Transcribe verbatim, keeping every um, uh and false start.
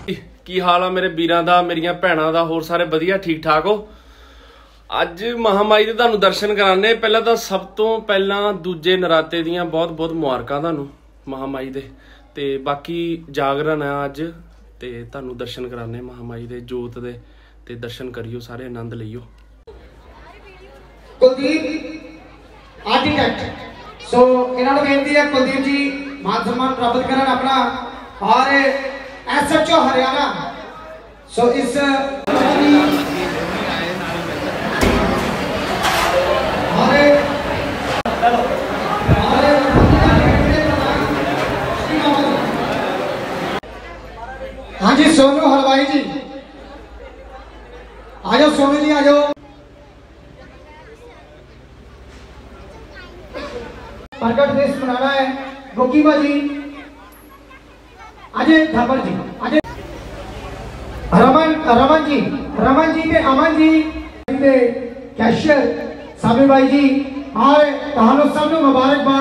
की हाल आ मेरे वीरां दा मेरियां भैणां दा होर सारे वधिया ठीक ठाक हो। अज महामाई दे तुहानूं दर्शन कराने। पहला तो सब तो पहला दूजे नराते दियां बहुत बहुत मुबारकां तुहानूं महामाई दे। ते बाकी जागरण है अज ते तुहानूं दर्शन कराने महामाई दे जोत दे ते दर्शन करियो सारे आनंद लियो। कुलदीप आर्किटेक्ट सो इन्होंने बेनती है कुलदीप जी मान सम्मान प्राप्त करन अपना और एस एच ओ हरियाणा सो इस हाँ जी सोनू हलवाई जी आ जाओ सोनू जी आ जाओ। प्रकट देश मनाना है गोकीबा जी अजय थापर जी अजय रमन रमन जी रमन जी ते अमन जी ते कैशियर साबिर भाई जी और तहानू सब मुबारकबाद।